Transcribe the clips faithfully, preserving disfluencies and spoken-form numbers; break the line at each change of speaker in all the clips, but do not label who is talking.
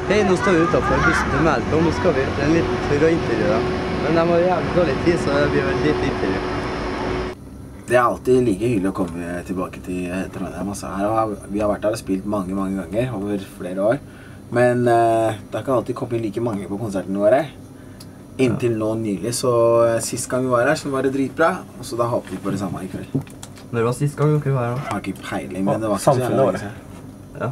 Hei, nå står vi utenfor bussen til Melkom. Nå skal vi gjøre en liten tur og intervju da. Men de har jævlig dårlig tid, så det blir vel et lite intervju. Det er alltid like hyggelig å komme tilbake til Trondheim. Altså, her har, vi har vært her og spilt mange, mange ganger over flere år. Men uh, det har ikke alltid kommet like mange på konsertene våre. Inntil nå nylig, så sist gang vi var her så var det dritbra. Og så da håper vi på det samme i kveld.
Når det var sist gang dere var her da?
Jeg har ikke peiling, men det var ikke
Samfunnet var det.
Ja.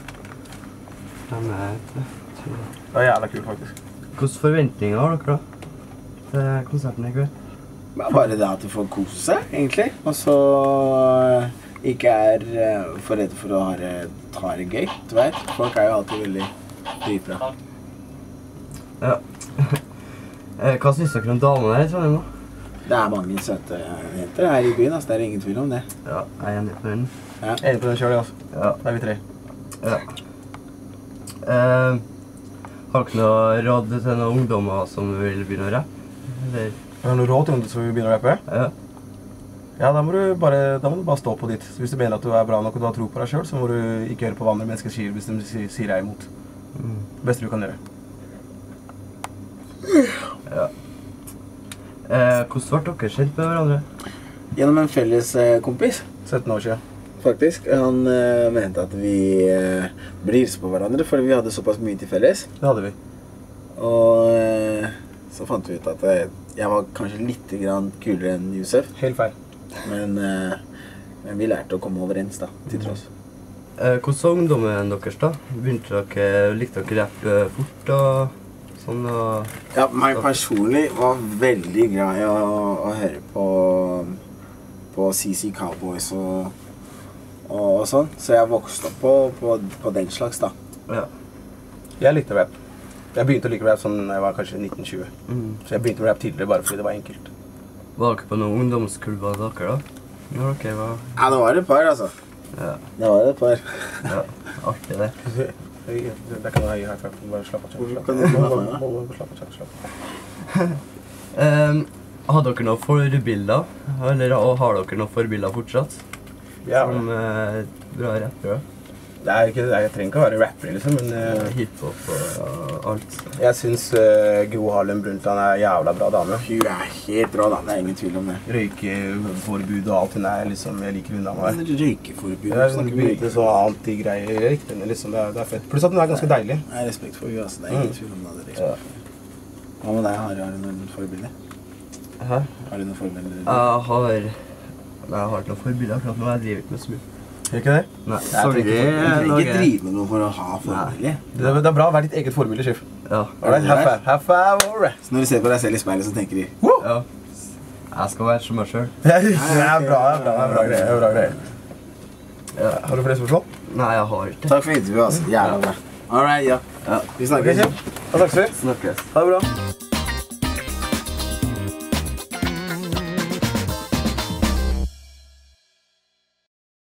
Det var jævla kult faktisk.
Hvilke forventninger har dere da til konserten i kveld?
Bare det at du får kose seg, egentlig. Og så ikke er for redd for å ha det, ta det gøy, du vet. Folk er jo alltid veldig dritbra.
Ja. Hva synes dere om damene her i Trondheim da?
Det er mange søte jenter her i byen, altså. Det er ingen tvil om det.
Ja, jeg er enig på den.
Ja.
Enig på den selv, altså.
Ja.
Da er vi tre.
Ja. Eh, har dere noe råd til noen ungdommer som vil begynne å rappe? Eller?
Har du noe råd til ungdom som vil begynne å rappe?
Ja.
Ja, da må, du bare, da må du bare stå på ditt. Så hvis du mener at du er bra nok og du har tro på deg selv, så må du ikke høre på hva andre mennesker sier hvis de sier deg imot.
Mm.
Det beste du kan gjøre.
Ja. Eh, hvordan ble dere kjent med hverandre?
Gjennom en felles eh, kompis,
sytten år siden.
faktisk. Han eh, mente at vi eh, burde hilse på hverandre, fordi vi hadde såpass mye til felles.
Det hadde vi.
Og eh, så fant vi ut at eh, jeg var kanskje litt grann kulere enn Josef.
Helt feil.
Men, eh, men vi lærte å komme overens da, til tross.
Eh, hvordan var ungdommen deres da? Begynte dere, likte dere rapp fort og sånn? Og...
Ja, meg personlig var veldig glad i å, å høre på, på C C Cowboys og, og, og sånn. Så jeg vokste opp på, på, på den slags da.
Ja.
Jeg likte rap. Jeg begynte å like rap sånn da jeg var kanskje nitten tjue.
Mm.
Så jeg begynte å rappe tidligere bare fordi det var enkelt.
Var dere på noen ungdomsklubber dere da? Når dere var...
Ja, det var et par altså.
Ja.
Det var et par.
Ja, artig det.
Det kan jeg gi her, bare slapp av.
Hvor kan du få meg da?
Slapp av, slapp av.
um, har dere noen forbilder? Eller og har dere noen forbilder fortsatt?
Ja.
Som uh, bra rappere?
Det er ikke, jeg trenger ikke å være rapper liksom, men... Uh,
Hiphop og uh, alt.
Jeg synes uh, Gro Harlem Brundtland er en jævla bra dame.
Hun er helt rå da, det er ingen tvil om det.
Røykeforbud og alt hun er, liksom, jeg liker hun dama der.
Røykeforbud,
Det er sånn begynte så anti-greier, jeg likte henne liksom, det er, det er fett. Pluss at hun er ganske deilig.
Jeg har respekt for henne, altså. Det er ingen tvil om det. Det er respekt for. Hva med deg? Har du noen forbilder?
Hæ?
Har du noen forbilder?
Jeg har... Nei, jeg har ikke noen forbilder akkurat nå, jeg driver ikke med så mye.
Gjør ikke det?
Nei,
Jeg tror ikke, du trenger ikke drive med noe for å ha forbilder.
Det er, det er bra å være ditt eget forbilde, Schiff.
Ja.
Alright, high five, high five, alright.
Så når du ser på deg selv i speilet, så tenker de
Woo!
Ja. Jeg skal være som meg selv.
Det er bra, det er bra, det er bra greier, det er bra greier.
Ja.
Har du flere spørsmål?
Nei, jeg har ikke.
Takk for intervjuet, altså. Jævla bra. Alright, ja.
Ja.
Vi snakkes.
Ok, Kjell. Da snakkes vi.
Snakkes.
Ha det bra.